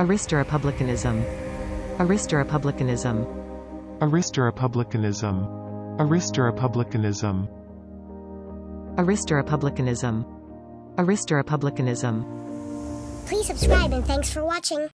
aristorepublicanism, aristorepublicanism, aristorepublicanism, aristorepublicanism, aristorepublicanism, aristorepublicanism. Please subscribe and thanks for watching.